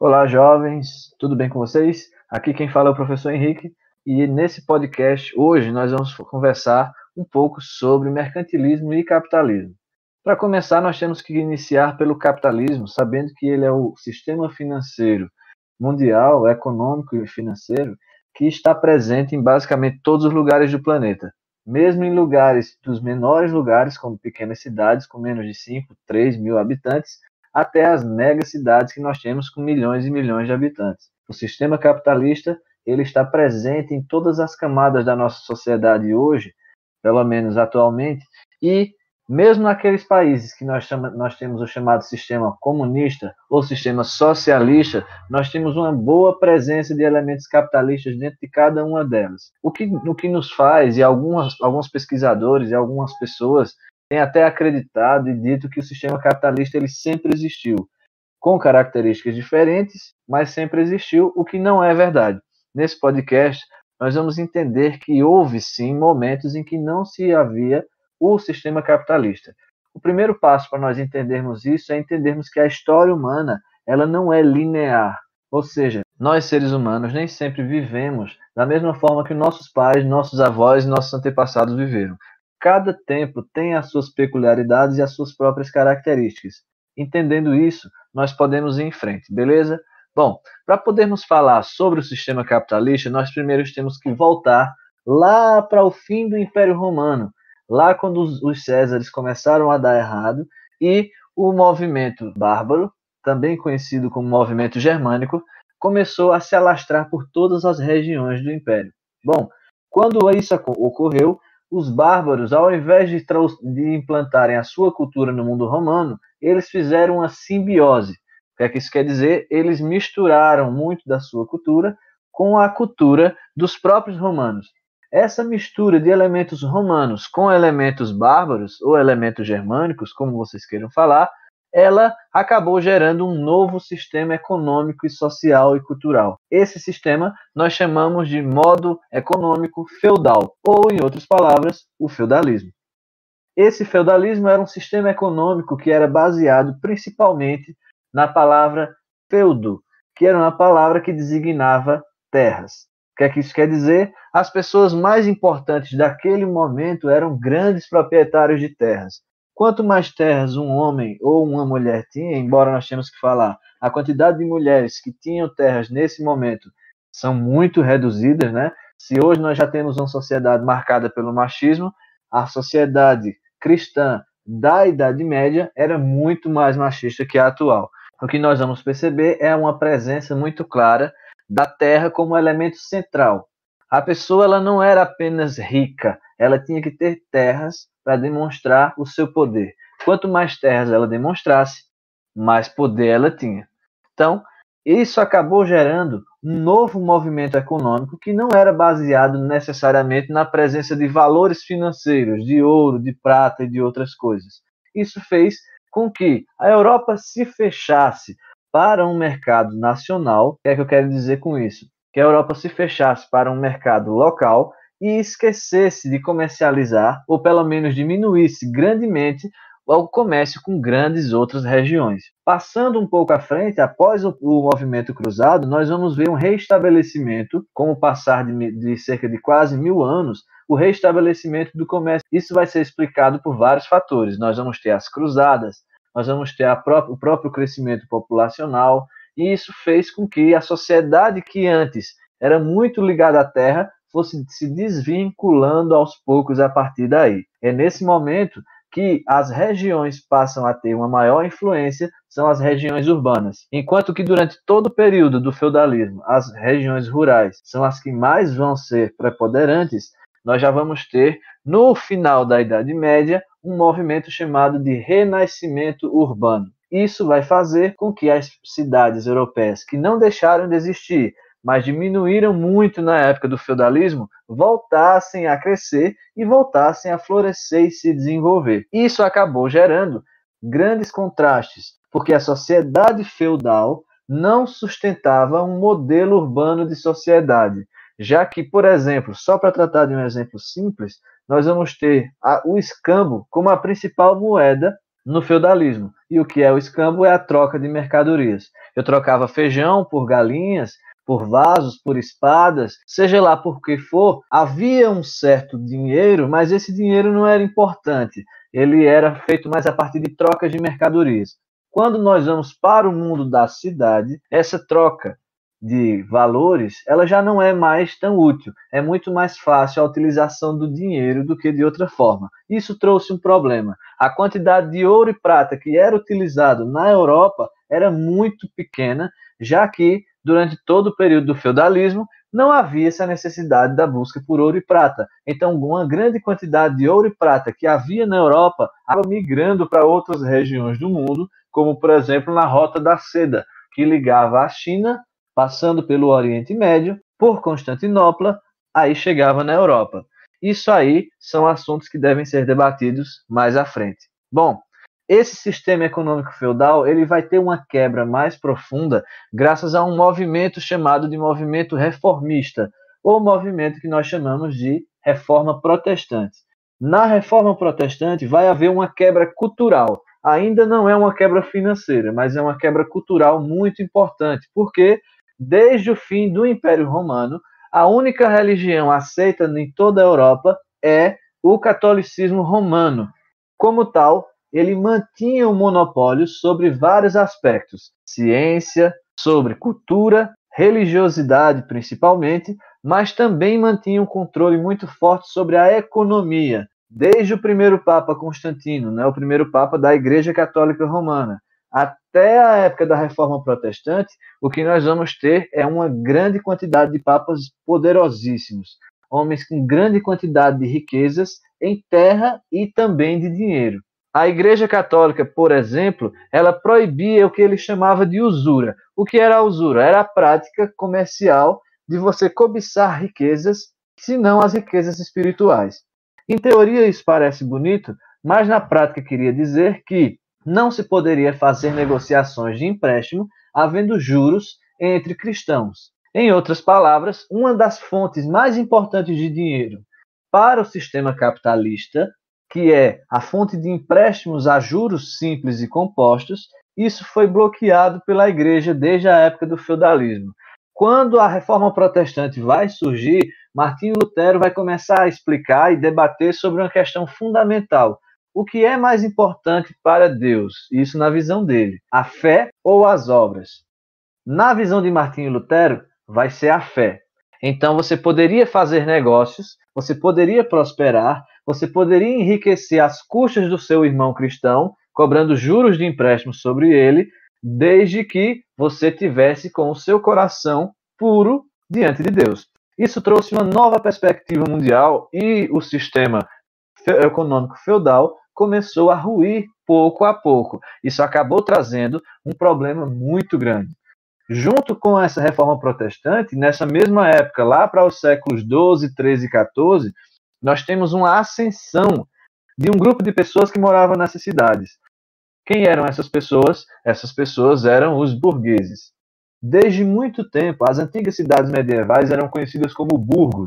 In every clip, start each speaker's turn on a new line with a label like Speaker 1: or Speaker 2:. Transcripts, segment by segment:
Speaker 1: Olá, jovens, tudo bem com vocês? Aqui quem fala é o professor Henrique e nesse podcast hoje nós vamos conversar um pouco sobre mercantilismo e capitalismo. Para começar, nós temos que iniciar pelo capitalismo, sabendo que ele é o sistema financeiro mundial, econômico e financeiro que está presente em basicamente todos os lugares do planeta. Mesmo em lugares dos menores lugares, como pequenas cidades com menos de 5, 3 mil habitantes, até as megacidades que nós temos com milhões e milhões de habitantes. O sistema capitalista ele está presente em todas as camadas da nossa sociedade hoje, pelo menos atualmente, e mesmo naqueles países que nós temos o chamado sistema comunista ou sistema socialista, nós temos uma boa presença de elementos capitalistas dentro de cada uma delas. O que nos faz, e alguns pesquisadores e algumas pessoas têm até acreditado e dito que o sistema capitalista ele sempre existiu, com características diferentes, mas sempre existiu, o que não é verdade. Nesse podcast, nós vamos entender que houve sim momentos em que não se havia o sistema capitalista. O primeiro passo para nós entendermos isso é entendermos que a história humana ela não é linear, ou seja, nós seres humanos nem sempre vivemos da mesma forma que nossos pais, nossos avós e nossos antepassados viveram. Cada tempo tem as suas peculiaridades e as suas próprias características. Entendendo isso, nós podemos ir em frente, beleza? Bom, para podermos falar sobre o sistema capitalista, nós primeiro temos que voltar lá para o fim do Império Romano, lá quando os Césares começaram a dar errado e o movimento bárbaro, também conhecido como movimento germânico, começou a se alastrar por todas as regiões do Império. Bom, quando isso ocorreu, os bárbaros, ao invés de implantarem a sua cultura no mundo romano, eles fizeram uma simbiose. O que é que isso quer dizer? Eles misturaram muito da sua cultura com a cultura dos próprios romanos. Essa mistura de elementos romanos com elementos bárbaros ou elementos germânicos, como vocês queiram falar, ela acabou gerando um novo sistema econômico e social e cultural. Esse sistema nós chamamos de modo econômico feudal, ou, em outras palavras, o feudalismo. Esse feudalismo era um sistema econômico que era baseado principalmente na palavra feudo, que era uma palavra que designava terras. O que é que isso quer dizer? As pessoas mais importantes daquele momento eram grandes proprietários de terras. Quanto mais terras um homem ou uma mulher tinha, embora nós temos que falar, a quantidade de mulheres que tinham terras nesse momento são muito reduzidas, né? Se hoje nós já temos uma sociedade marcada pelo machismo, a sociedade cristã da Idade Média era muito mais machista que a atual. O que nós vamos perceber é uma presença muito clara da terra como elemento central. A pessoa ela não era apenas rica, ela tinha que ter terras para demonstrar o seu poder. Quanto mais terras ela demonstrasse, mais poder ela tinha. Então, isso acabou gerando um novo movimento econômico que não era baseado necessariamente na presença de valores financeiros, de ouro, de prata e de outras coisas. Isso fez com que a Europa se fechasse para um mercado nacional. O que é que eu quero dizer com isso? Que a Europa se fechasse para um mercado local e esquecesse de comercializar, ou pelo menos diminuísse grandemente o comércio com grandes outras regiões. Passando um pouco à frente, após o movimento cruzado, nós vamos ver um reestabelecimento, com o passar de cerca de quase 1000 anos, o reestabelecimento do comércio. Isso vai ser explicado por vários fatores. Nós vamos ter as cruzadas, nós vamos ter o próprio crescimento populacional, e isso fez com que a sociedade que antes era muito ligada à terra fosse se desvinculando aos poucos a partir daí. É nesse momento que as regiões passam a ter uma maior influência, são as regiões urbanas. Enquanto que durante todo o período do feudalismo, as regiões rurais são as que mais vão ser preponderantes, nós já vamos ter, no final da Idade Média, um movimento chamado de renascimento urbano. Isso vai fazer com que as cidades europeias que não deixaram de existir, mas diminuíram muito na época do feudalismo, voltassem a crescer e voltassem a florescer e se desenvolver. Isso acabou gerando grandes contrastes, porque a sociedade feudal não sustentava um modelo urbano de sociedade, já que, por exemplo, só para tratar de um exemplo simples, nós vamos ter o escambo como a principal moeda no feudalismo. E o que é o escambo? É a troca de mercadorias. Eu trocava feijão por galinhas, por vasos, por espadas, seja lá por que for, havia um certo dinheiro, mas esse dinheiro não era importante. Ele era feito mais a partir de trocas de mercadorias. Quando nós vamos para o mundo da cidade, essa troca de valores, ela já não é mais tão útil. É muito mais fácil a utilização do dinheiro do que de outra forma. Isso trouxe um problema. A quantidade de ouro e prata que era utilizado na Europa era muito pequena, já que durante todo o período do feudalismo não havia essa necessidade da busca por ouro e prata. Então, uma grande quantidade de ouro e prata que havia na Europa estava migrando para outras regiões do mundo, como, por exemplo, na Rota da Seda, que ligava a China, passando pelo Oriente Médio, por Constantinopla, aí chegava na Europa. Isso aí são assuntos que devem ser debatidos mais à frente. Bom, esse sistema econômico feudal ele vai ter uma quebra mais profunda graças a um movimento chamado de movimento reformista, ou movimento que nós chamamos de reforma protestante. Na reforma protestante vai haver uma quebra cultural. Ainda não é uma quebra financeira, mas é uma quebra cultural muito importante, porque desde o fim do Império Romano, a única religião aceita em toda a Europa é o catolicismo romano. Como tal, ele mantinha o monopólio sobre vários aspectos: ciência, sobre cultura, religiosidade principalmente, mas também mantinha um controle muito forte sobre a economia, desde o primeiro Papa Constantino, né, o primeiro Papa da Igreja Católica Romana, até a época da Reforma Protestante, o que nós vamos ter é uma grande quantidade de papas poderosíssimos, homens com grande quantidade de riquezas em terra e também de dinheiro. A Igreja Católica, por exemplo, ela proibia o que ele chamava de usura. O que era a usura? Era a prática comercial de você cobiçar riquezas, se não as riquezas espirituais. Em teoria isso parece bonito, mas na prática queria dizer que não se poderia fazer negociações de empréstimo havendo juros entre cristãos. Em outras palavras, uma das fontes mais importantes de dinheiro para o sistema capitalista, que é a fonte de empréstimos a juros simples e compostos, isso foi bloqueado pela Igreja desde a época do feudalismo. Quando a reforma protestante vai surgir, Martinho Lutero vai começar a explicar e debater sobre uma questão fundamental. O que é mais importante para Deus? Isso na visão dele. A fé ou as obras? Na visão de Martinho Lutero, vai ser a fé. Então você poderia fazer negócios, você poderia prosperar, você poderia enriquecer às custas do seu irmão cristão, cobrando juros de empréstimo sobre ele, desde que você tivesse com o seu coração puro diante de Deus. Isso trouxe uma nova perspectiva mundial e o sistema econômico feudal começou a ruir pouco a pouco. Isso acabou trazendo um problema muito grande. Junto com essa reforma protestante, nessa mesma época, lá para os séculos 12, 13 e 14, nós temos uma ascensão de um grupo de pessoas que moravam nessas cidades. Quem eram essas pessoas? Essas pessoas eram os burgueses. Desde muito tempo, as antigas cidades medievais eram conhecidas como burgos,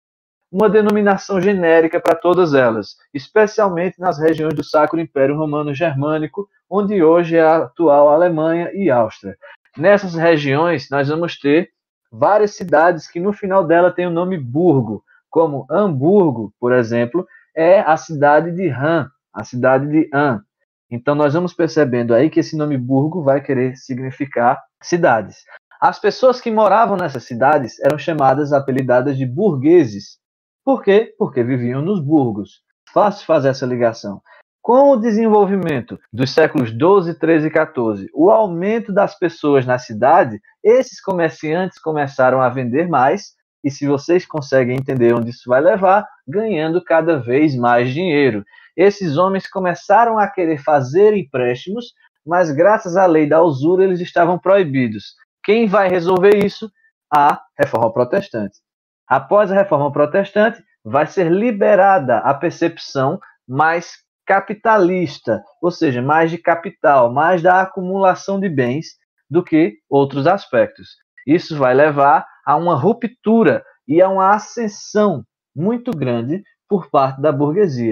Speaker 1: uma denominação genérica para todas elas, especialmente nas regiões do Sacro Império Romano Germânico, onde hoje é a atual Alemanha e Áustria. Nessas regiões, nós vamos ter várias cidades que no final dela tem o nome burgo, como Hamburgo, por exemplo, é a cidade de Han, a cidade de Han. Então nós vamos percebendo aí que esse nome burgo vai querer significar cidades. As pessoas que moravam nessas cidades eram chamadas, apelidadas de burgueses. Por quê? Porque viviam nos burgos. Fácil fazer essa ligação. Com o desenvolvimento dos séculos 12, 13 e 14, o aumento das pessoas na cidade, esses comerciantes começaram a vender mais, e se vocês conseguem entender onde isso vai levar, ganhando cada vez mais dinheiro. Esses homens começaram a querer fazer empréstimos, mas graças à lei da usura eles estavam proibidos. Quem vai resolver isso? A Reforma Protestante. Após a Reforma Protestante, vai ser liberada a percepção mais capitalista, ou seja, mais de capital, mais da acumulação de bens do que outros aspectos. Isso vai levar a uma ruptura e a uma ascensão muito grande por parte da burguesia.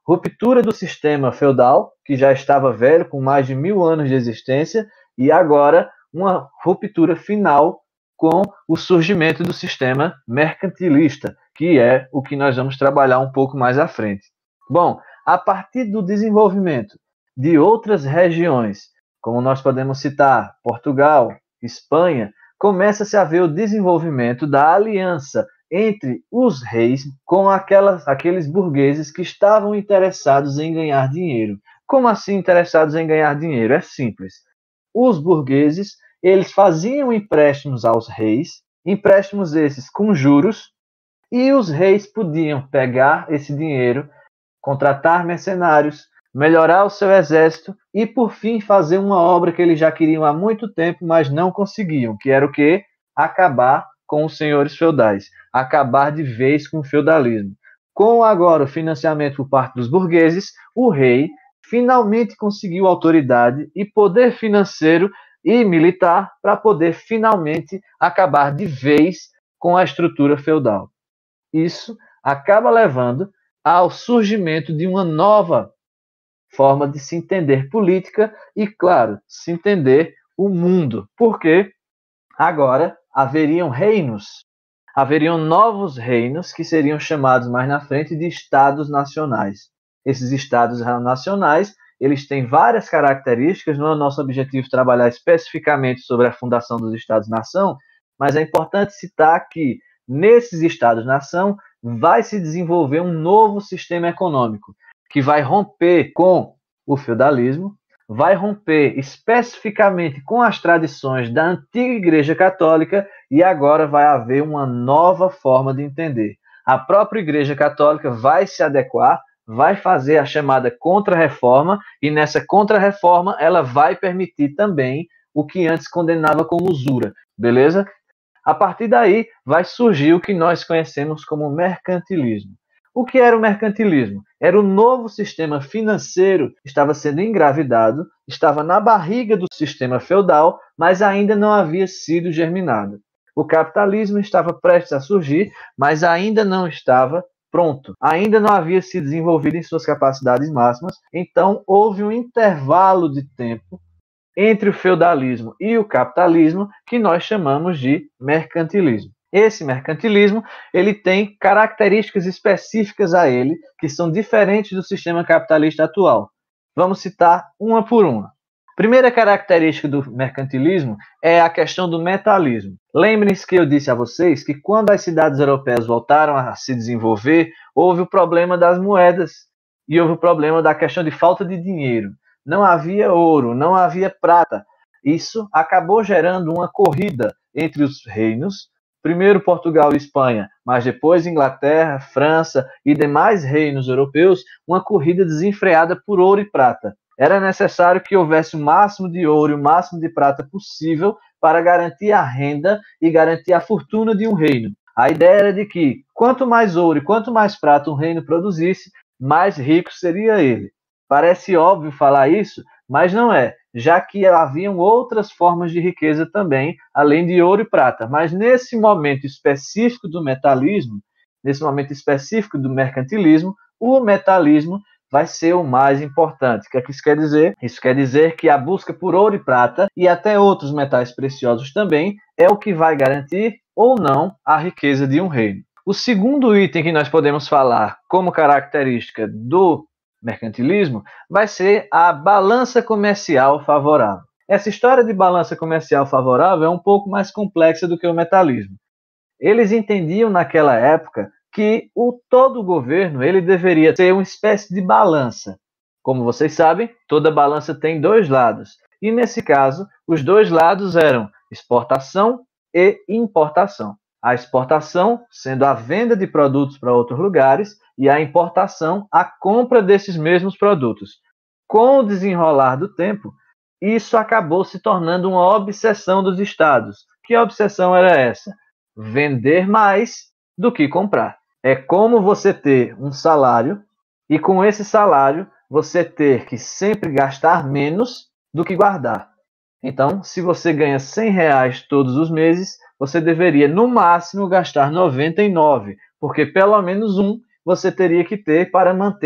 Speaker 1: ruptura do sistema feudal, que já estava velho, com mais de 1000 anos de existência, e agora uma ruptura final com o surgimento do sistema mercantilista, que é o que nós vamos trabalhar um pouco mais à frente. Bom, a partir do desenvolvimento de outras regiões, como nós podemos citar Portugal, Espanha, começa-se a ver o desenvolvimento da aliança entre os reis com aqueles burgueses que estavam interessados em ganhar dinheiro. Como assim interessados em ganhar dinheiro? É simples. Os burgueses, eles faziam empréstimos aos reis, empréstimos esses com juros, e os reis podiam pegar esse dinheiro, contratar mercenários, melhorar o seu exército e, por fim, fazer uma obra que eles já queriam há muito tempo, mas não conseguiam, que era o quê? Acabar com os senhores feudais, acabar de vez com o feudalismo. Com agora o financiamento por parte dos burgueses, o rei finalmente conseguiu autoridade e poder financeiro e militar para poder finalmente acabar de vez com a estrutura feudal. Isso acaba levando ao surgimento de uma nova forma de se entender política e, claro, se entender o mundo. Porque agora haveriam reinos, haveriam novos reinos que seriam chamados mais na frente de estados nacionais. Esses estados nacionais, eles têm várias características, não é nosso objetivo trabalhar especificamente sobre a fundação dos estados-nação, mas é importante citar que nesses estados-nação vai se desenvolver um novo sistema econômico, que vai romper com o feudalismo, vai romper especificamente com as tradições da antiga Igreja Católica e agora vai haver uma nova forma de entender. A própria Igreja Católica vai se adequar, vai fazer a chamada contra-reforma e nessa contra-reforma ela vai permitir também o que antes condenava como usura, beleza? A partir daí vai surgir o que nós conhecemos como mercantilismo. O que era o mercantilismo? Era o novo sistema financeiro que estava sendo engravidado, estava na barriga do sistema feudal, mas ainda não havia sido germinado. O capitalismo estava prestes a surgir, mas ainda não estava pronto, ainda não havia se desenvolvido em suas capacidades máximas, então houve um intervalo de tempo entre o feudalismo e o capitalismo que nós chamamos de mercantilismo. Esse mercantilismo, ele tem características específicas a ele, que são diferentes do sistema capitalista atual. Vamos citar uma por uma. Primeira característica do mercantilismo é a questão do metalismo. Lembrem-se que eu disse a vocês que quando as cidades europeias voltaram a se desenvolver, houve o problema das moedas e houve o problema da questão de falta de dinheiro. Não havia ouro, não havia prata. Isso acabou gerando uma corrida entre os reinos, primeiro Portugal e Espanha, mas depois Inglaterra, França e demais reinos europeus, uma corrida desenfreada por ouro e prata. Era necessário que houvesse o máximo de ouro e o máximo de prata possível para garantir a renda e garantir a fortuna de um reino. A ideia era de que quanto mais ouro e quanto mais prata um reino produzisse, mais rico seria ele. Parece óbvio falar isso, mas não é, já que haviam outras formas de riqueza também, além de ouro e prata. Mas nesse momento específico do metalismo, nesse momento específico do mercantilismo, o metalismo vai ser o mais importante. O que é que isso quer dizer? Isso quer dizer que a busca por ouro e prata, e até outros metais preciosos também, é o que vai garantir ou não a riqueza de um reino. O segundo item que nós podemos falar como característica do mercantilismo vai ser a balança comercial favorável. Essa história de balança comercial favorável é um pouco mais complexa do que o metalismo. Eles entendiam naquela época que todo o governo ele deveria ter uma espécie de balança. Como vocês sabem, toda balança tem dois lados. E nesse caso, os dois lados eram exportação e importação. A exportação sendo a venda de produtos para outros lugares e a importação a compra desses mesmos produtos. Com o desenrolar do tempo, isso acabou se tornando uma obsessão dos estados. Que obsessão era essa? Vender mais do que comprar. É como você ter um salário e com esse salário você ter que sempre gastar menos do que guardar. Então, se você ganha R$100 todos os meses, você deveria, no máximo, gastar 99, porque pelo menos um você teria que ter para manter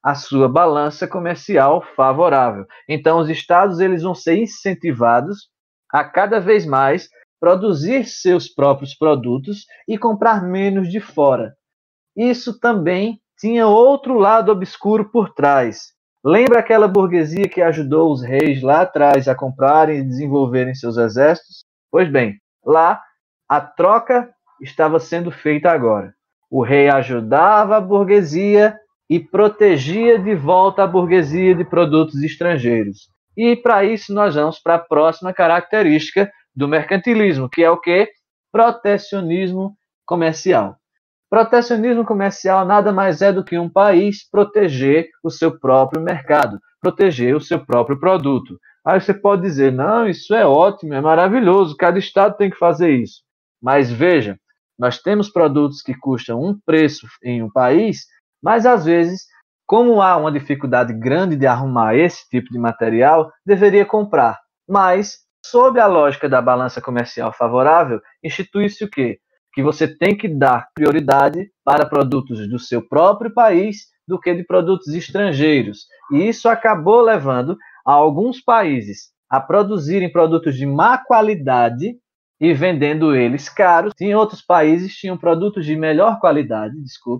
Speaker 1: a sua balança comercial favorável. Então, os estados eles vão ser incentivados a cada vez mais produzir seus próprios produtos e comprar menos de fora. Isso também tinha outro lado obscuro por trás. Lembra aquela burguesia que ajudou os reis lá atrás a comprarem e desenvolverem seus exércitos? Pois bem, lá a troca estava sendo feita agora. O rei ajudava a burguesia e protegia de volta a burguesia de produtos estrangeiros. E para isso nós vamos para a próxima característica do mercantilismo, que é o quê? Protecionismo comercial. Protecionismo comercial nada mais é do que um país proteger o seu próprio mercado, proteger o seu próprio produto. Aí você pode dizer, não, isso é ótimo, é maravilhoso, cada estado tem que fazer isso. Mas veja, nós temos produtos que custam um preço em um país, mas às vezes, como há uma dificuldade grande de arrumar esse tipo de material, deveria comprar. Mas, sob a lógica da balança comercial favorável, institui-se o quê? Que você tem que dar prioridade para produtos do seu próprio país do que de produtos estrangeiros. E isso acabou levando a alguns países a produzirem produtos de má qualidade e vendendo eles caros. Em outros países tinham produtos de melhor qualidade,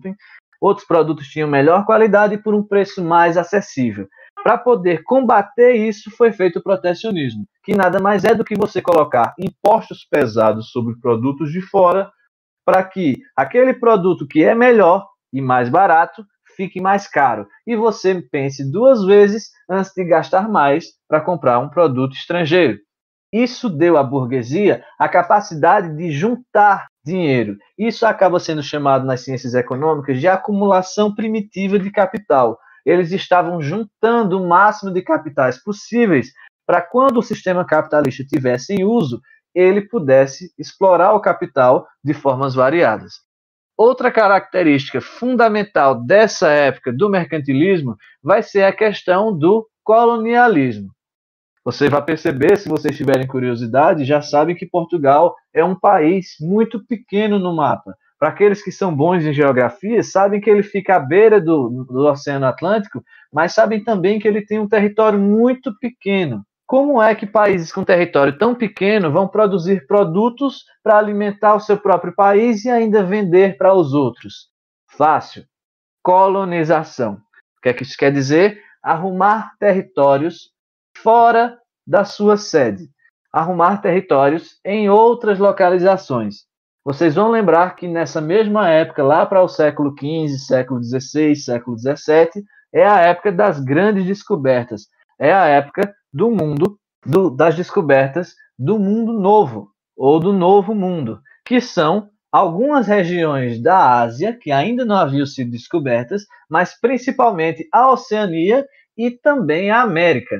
Speaker 1: outros produtos tinham melhor qualidade por um preço mais acessível. Para poder combater isso, foi feito o protecionismo, que nada mais é do que você colocar impostos pesados sobre produtos de fora, para que aquele produto que é melhor e mais barato fique mais caro. E você pense duas vezes antes de gastar mais para comprar um produto estrangeiro. Isso deu à burguesia a capacidade de juntar dinheiro. Isso acaba sendo chamado nas ciências econômicas de acumulação primitiva de capital. Eles estavam juntando o máximo de capitais possíveis para quando o sistema capitalista tivesse em uso, ele pudesse explorar o capital de formas variadas. Outra característica fundamental dessa época do mercantilismo vai ser a questão do colonialismo. Você vai perceber, se vocês tiverem curiosidade, já sabem que Portugal é um país muito pequeno no mapa. Para aqueles que são bons em geografia, sabem que ele fica à beira do Oceano Atlântico, mas sabem também que ele tem um território muito pequeno. Como é que países com território tão pequeno vão produzir produtos para alimentar o seu próprio país e ainda vender para os outros? Fácil. Colonização. O que é que isso quer dizer? Arrumar territórios fora da sua sede. Arrumar territórios em outras localizações. Vocês vão lembrar que nessa mesma época, lá para o século XV, século XVI, século XVII, é a época das grandes descobertas. É a época do mundo, das descobertas do mundo novo, ou do novo mundo, que são algumas regiões da Ásia que ainda não haviam sido descobertas, mas principalmente a Oceania e também a América.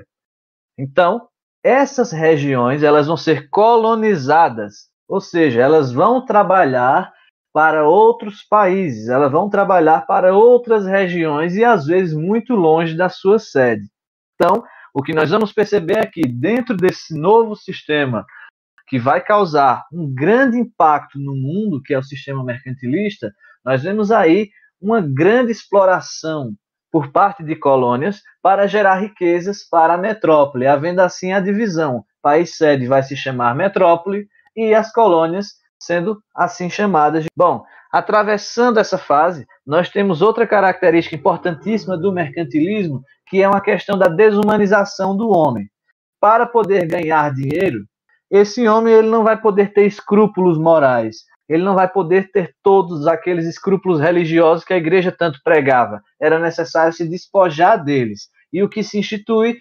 Speaker 1: Então, essas regiões elas vão ser colonizadas, ou seja, elas vão trabalhar para outros países, elas vão trabalhar para outras regiões e às vezes muito longe da sua sede. Então, o que nós vamos perceber é que dentro desse novo sistema que vai causar um grande impacto no mundo, que é o sistema mercantilista, nós vemos aí uma grande exploração por parte de colônias para gerar riquezas para a metrópole, havendo assim a divisão. País sede vai se chamar metrópole e as colônias sendo assim chamadas de... Bom, atravessando essa fase, nós temos outra característica importantíssima do mercantilismo, que é uma questão da desumanização do homem. Para poder ganhar dinheiro, esse homem ele não vai poder ter escrúpulos morais, ele não vai poder ter todos aqueles escrúpulos religiosos que a igreja tanto pregava. Era necessário se despojar deles. E o que se institui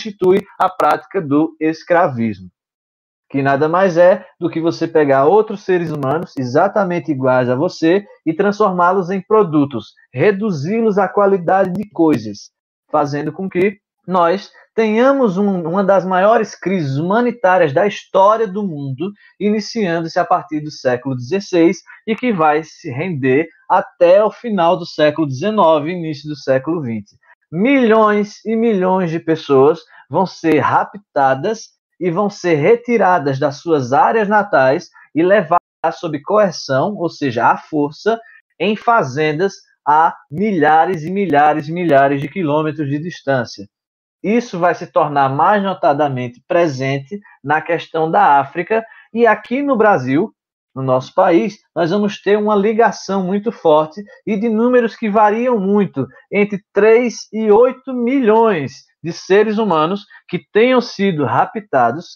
Speaker 1: a prática do escravismo, que nada mais é do que você pegar outros seres humanos exatamente iguais a você e transformá-los em produtos, reduzi-los à qualidade de coisas, fazendo com que nós tenhamos uma das maiores crises humanitárias da história do mundo, iniciando-se a partir do século XVI e que vai se render até o final do século XIX e início do século XX. Milhões e milhões de pessoas vão ser raptadas e vão ser retiradas das suas áreas natais e levadas sob coerção, ou seja, à força, em fazendas a milhares e milhares e milhares de quilômetros de distância. Isso vai se tornar mais notadamente presente na questão da África, e aqui no Brasil, no nosso país, nós vamos ter uma ligação muito forte e de números que variam muito, entre 3 e 8 milhões de seres humanos que teriam sido raptados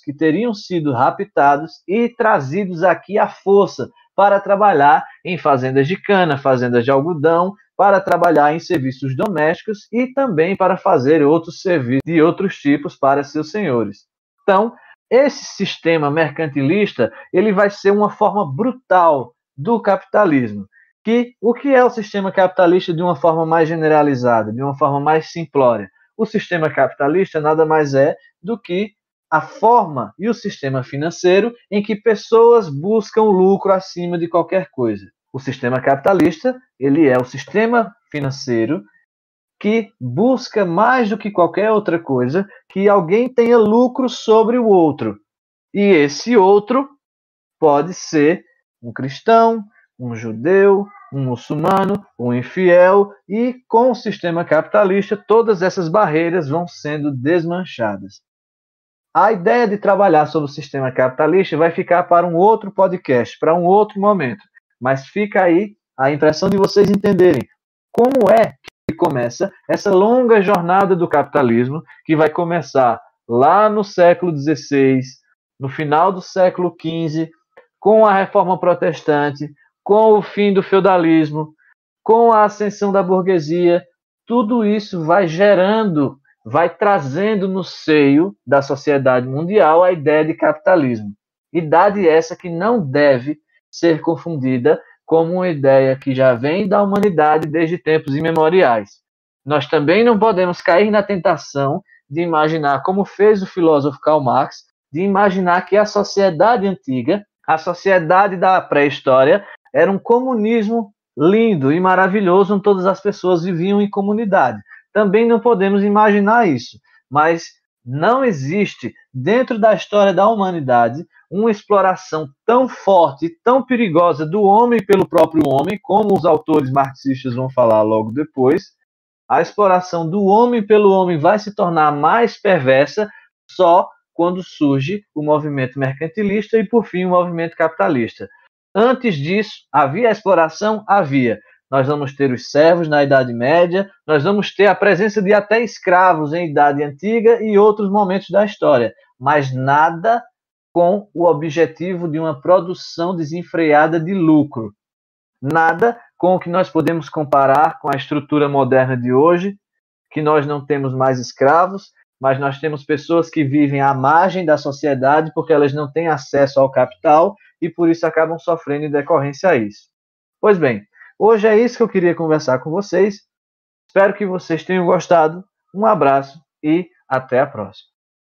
Speaker 1: e trazidos aqui à força para trabalhar em fazendas de cana, fazendas de algodão, para trabalhar em serviços domésticos e também para fazer outros serviços de outros tipos para seus senhores. Então, esse sistema mercantilista, ele vai ser uma forma brutal do capitalismo. O que é o sistema capitalista de uma forma mais generalizada, de uma forma mais simplória? O sistema capitalista nada mais é do que a forma e o sistema financeiro em que pessoas buscam lucro acima de qualquer coisa. O sistema capitalista, ele é o sistema financeiro que busca mais do que qualquer outra coisa que alguém tenha lucro sobre o outro. E esse outro pode ser um cristão, um judeu, um muçulmano, um infiel, e com o sistema capitalista todas essas barreiras vão sendo desmanchadas. A ideia de trabalhar sobre o sistema capitalista vai ficar para um outro podcast, para um outro momento, mas fica aí a impressão de vocês entenderem como é que começa essa longa jornada do capitalismo, que vai começar lá no século XVI, no final do século XV, com a Reforma Protestante, com o fim do feudalismo, com a ascensão da burguesia. Tudo isso vai trazendo no seio da sociedade mundial a ideia de capitalismo. Idade essa que não deve ser confundida como uma ideia que já vem da humanidade desde tempos imemoriais. Nós também não podemos cair na tentação de imaginar, como fez o filósofo Karl Marx, de imaginar que a sociedade antiga, a sociedade da pré-história, era um comunismo lindo e maravilhoso, onde todas as pessoas viviam em comunidade. Também não podemos imaginar isso, mas não existe, dentro da história da humanidade, uma exploração tão forte e tão perigosa do homem pelo próprio homem, como os autores marxistas vão falar logo depois. A exploração do homem pelo homem vai se tornar mais perversa só quando surge o movimento mercantilista e, por fim, o movimento capitalista. Antes disso, havia a exploração? Havia. Nós vamos ter os servos na Idade Média, nós vamos ter a presença de até escravos em Idade Antiga e outros momentos da história, mas nada com o objetivo de uma produção desenfreada de lucro. Nada com o que nós podemos comparar com a estrutura moderna de hoje, que nós não temos mais escravos, mas nós temos pessoas que vivem à margem da sociedade porque elas não têm acesso ao capital e por isso acabam sofrendo em decorrência a isso. Pois bem, hoje é isso que eu queria conversar com vocês. Espero que vocês tenham gostado. Um abraço e até a próxima.